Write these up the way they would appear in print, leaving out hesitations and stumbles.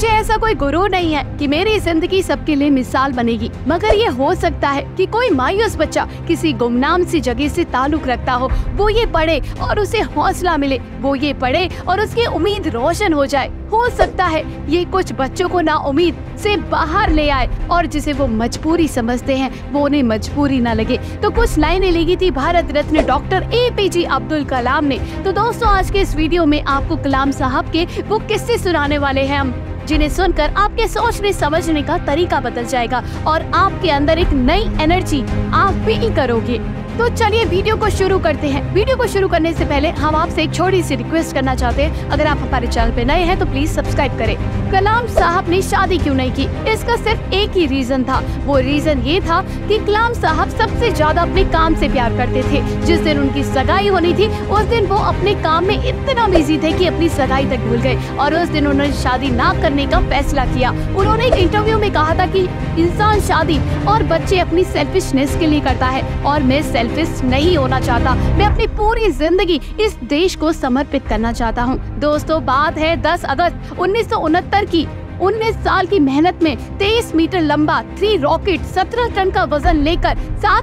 मुझे ऐसा कोई गुरूर नहीं है कि मेरी जिंदगी सबके लिए मिसाल बनेगी, मगर ये हो सकता है कि कोई मायूस बच्चा किसी गुमनाम सी जगह से ताल्लुक रखता हो, वो ये पढ़े और उसे हौसला मिले, वो ये पढ़े और उसकी उम्मीद रोशन हो जाए। हो सकता है ये कुछ बच्चों को ना उम्मीद से बाहर ले आए और जिसे वो मजबूरी समझते हैं वो उन्हें मजबूरी ना लगे। तो कुछ लाइनें लिखी थी भारत रत्न डॉक्टर APJ अब्दुल कलाम ने। तो दोस्तों, आज के इस वीडियो में आपको कलाम साहब के वो किस्से सुनाने वाले हैं हम, जिन्हें सुनकर आपके सोचने समझने का तरीका बदल जाएगा और आपके अंदर एक नई एनर्जी आप भी करोगे। तो चलिए वीडियो को शुरू करते हैं। वीडियो को शुरू करने से पहले हम आपसे एक छोटी सी रिक्वेस्ट करना चाहते हैं, अगर आप हमारे चैनल पे नए हैं तो प्लीज सब्सक्राइब करें। कलाम साहब ने शादी क्यों नहीं की, इसका सिर्फ एक ही रीजन था। वो रीजन ये था कि कलाम साहब सबसे ज्यादा अपने काम से प्यार करते थे। जिस दिन उनकी सगाई होनी थी उस दिन वो अपने काम में इतना बिजी थे कि अपनी सगाई तक भूल गए और उस दिन उन्होंने शादी ना करने का फैसला किया। उन्होंने एक इंटरव्यू में कहा था कि इंसान शादी और बच्चे अपनी सेल्फिशनेस के लिए करता है और मैं सेल्फिश नहीं होना चाहता। मैं अपनी पूरी जिंदगी इस देश को समर्पित करना चाहता हूँ। दोस्तों, बात है 10 अगस्त 1969 की। 19 साल की मेहनत में 23 मीटर लंबा 3 रॉकेट 17 टन का वजन लेकर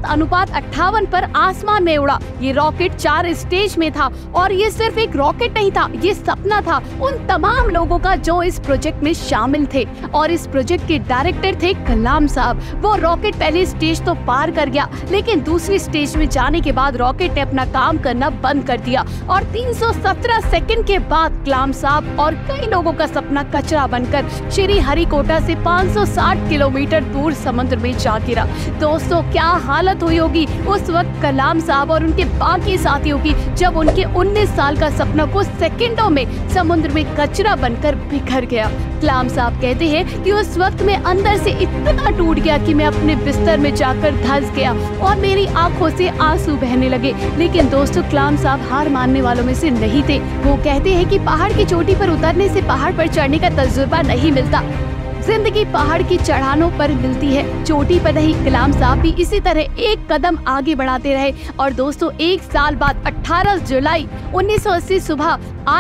7:58 पर आसमान में उड़ा। ये रॉकेट 4 स्टेज में था और ये सिर्फ एक रॉकेट नहीं था, ये सपना था उन तमाम लोगों का जो इस प्रोजेक्ट में शामिल थे और इस प्रोजेक्ट के डायरेक्टर थे कलाम साहब। वो रॉकेट पहली स्टेज तो पार कर गया, लेकिन दूसरी स्टेज में जाने के बाद रॉकेट ने अपना काम करना बंद कर दिया और 317 सेकंड के बाद कलाम साहब और कई लोगों का सपना कचरा बनकर श्री हरिकोटा से 560 किलोमीटर दूर समुद्र में जा गिरा। दोस्तों, क्या हालत हुई होगी उस वक्त कलाम साहब और उनके बाकी साथियों की, जब उनके 19 साल का सपना कुछ सेकंडों में समुद्र में कचरा बनकर बिखर गया। कलाम साहब कहते हैं कि उस वक्त मैं अंदर से इतना टूट गया कि मैं अपने बिस्तर में जाकर धंस गया और मेरी आंखों से आंसू बहने लगे। लेकिन दोस्तों, कलाम साहब हार मानने वालों में से नहीं थे। वो कहते हैं कि पहाड़ की चोटी पर उतरने से पहाड़ पर चढ़ने का तजुर्बा नहीं मिलता, जिंदगी पहाड़ की चढ़ानों पर मिलती है, चोटी पर नहीं। कलाम साहब भी इसी तरह एक कदम आगे बढ़ाते रहे और दोस्तों, एक साल बाद 18 जुलाई 1980 सुबह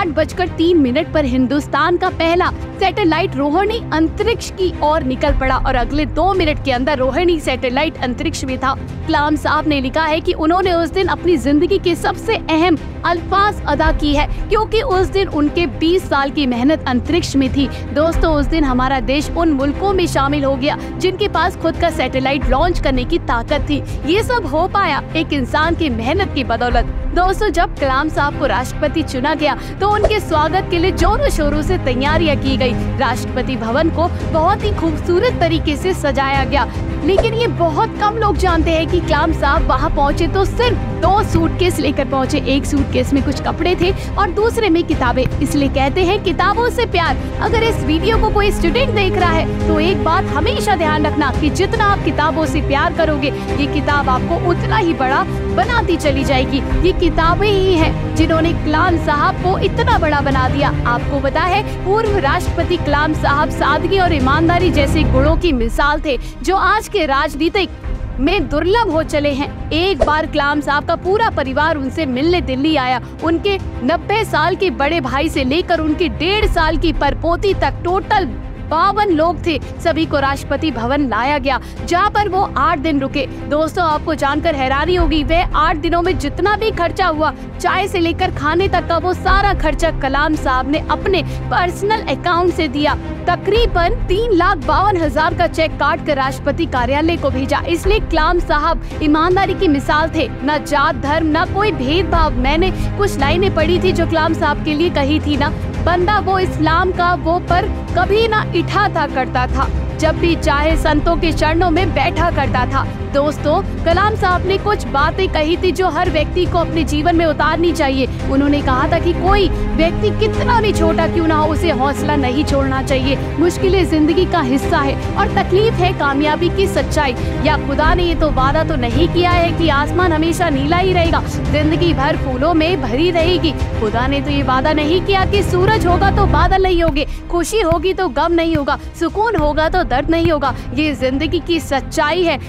8:03 पर हिंदुस्तान का पहला सैटेलाइट रोहिणी अंतरिक्ष की ओर निकल पड़ा और अगले 2 मिनट के अंदर रोहिणी सैटेलाइट अंतरिक्ष में था। कलाम साहब ने लिखा है कि उन्होंने उस दिन अपनी जिंदगी के सबसे अहम अल्फाज अदा की है, क्योंकि उस दिन उनके 20 साल की मेहनत अंतरिक्ष में थी। दोस्तों, उस दिन हमारा देश उन मुल्कों में शामिल हो गया जिनके पास खुद का सैटेलाइट लॉन्च करने की ताकत थी। ये सब हो पाया एक इंसान की मेहनत की बदौलत। दोस्तों, जब कलाम साहब को राष्ट्रपति चुना गया तो उनके स्वागत के लिए जोरों शोरों से तैयारियां की गई। राष्ट्रपति भवन को बहुत ही खूबसूरत तरीके से सजाया गया, लेकिन ये बहुत कम लोग जानते हैं कि कलाम साहब वहाँ पहुँचे तो सिर्फ 2 सूटकेस लेकर पहुँचे। एक सूटकेस में कुछ कपड़े थे और दूसरे में किताबें। इसलिए कहते हैं किताबों से प्यार। अगर इस वीडियो को कोई स्टूडेंट देख रहा है तो एक बात हमेशा ध्यान रखना कि जितना आप किताबों से प्यार करोगे, ये किताब आपको उतना ही बड़ा बनाती चली जाएगी। ये किताबें ही हैं जिन्होंने कलाम साहब को इतना बड़ा बना दिया। आपको पता है, पूर्व राष्ट्रपति कलाम साहब सादगी और ईमानदारी जैसे गुणों की मिसाल थे जो आज के राजनीतिक में दुर्लभ हो चले हैं। एक बार कलाम साहब का पूरा परिवार उनसे मिलने दिल्ली आया। उनके 90 साल के बड़े भाई से लेकर उनके 1.5 साल की परपोती तक टोटल 52 लोग थे। सभी को राष्ट्रपति भवन लाया गया, जहाँ पर वो 8 दिन रुके। दोस्तों, आपको जानकर हैरानी होगी, वे 8 दिनों में जितना भी खर्चा हुआ, चाय से लेकर खाने तक का, वो सारा खर्चा कलाम साहब ने अपने पर्सनल अकाउंट से दिया। तकरीबन 3,52,000 का चेक काट कर राष्ट्रपति कार्यालय को भेजा। इसलिए कलाम साहब ईमानदारी की मिसाल थे। न जात धर्म, न कोई भेदभाव। मैंने कुछ लाइनें पढ़ी थी जो कलाम साहब के लिए कही थी ना, बंदा वो इस्लाम का वो पर कभी ना इठा था करता था, जब भी चाहे संतों के चरणों में बैठा करता था। दोस्तों, कलाम साहब ने कुछ बातें कही थी जो हर व्यक्ति को अपने जीवन में उतारनी चाहिए। उन्होंने कहा था कि कोई व्यक्ति कितना भी छोटा क्यों ना हो, उसे हौसला नहीं छोड़ना चाहिए। मुश्किलें जिंदगी का हिस्सा है और तकलीफ है कामयाबी की सच्चाई। या खुदा ने ये तो वादा तो नहीं किया है कि आसमान हमेशा नीला ही रहेगा, जिंदगी भर फूलों में भरी रहेगी। खुदा ने तो ये वादा नहीं किया कि सूरज होगा तो बादल नहीं होंगे, खुशी होगी तो गम नहीं होगा, सुकून होगा तो दर्द नहीं होगा। ये जिंदगी की सच्चाई है कि अगर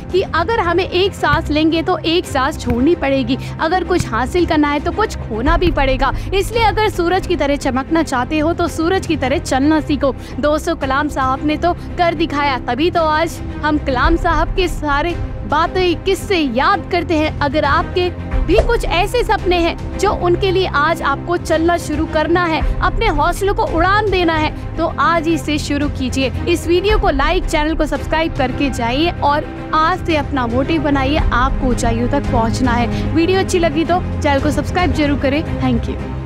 अगर हमें एक सांस लेंगे तो एक सांस छोड़नी पड़ेगी। अगर कुछ हासिल करना है तो कुछ खोना भी पड़ेगा। इसलिए अगर सूरज की तरह चमकना चाहते हो तो सूरज की तरह चलना सीखो। दोस्तों, कलाम साहब ने तो कर दिखाया, तभी तो आज हम कलाम साहब के सारे बातें किस्से याद करते हैं। अगर आपके भी कुछ ऐसे सपने हैं जो उनके लिए आज आपको चलना शुरू करना है, अपने हौसलों को उड़ान देना है, तो आज ही से शुरू कीजिए। इस वीडियो को लाइक, चैनल को सब्सक्राइब करके जाइए और आज से अपना मोटिव बनाइए। आपको ऊंचाइयों तक पहुंचना है। वीडियो अच्छी लगी तो चैनल को सब्सक्राइब जरूर करें। Thank you.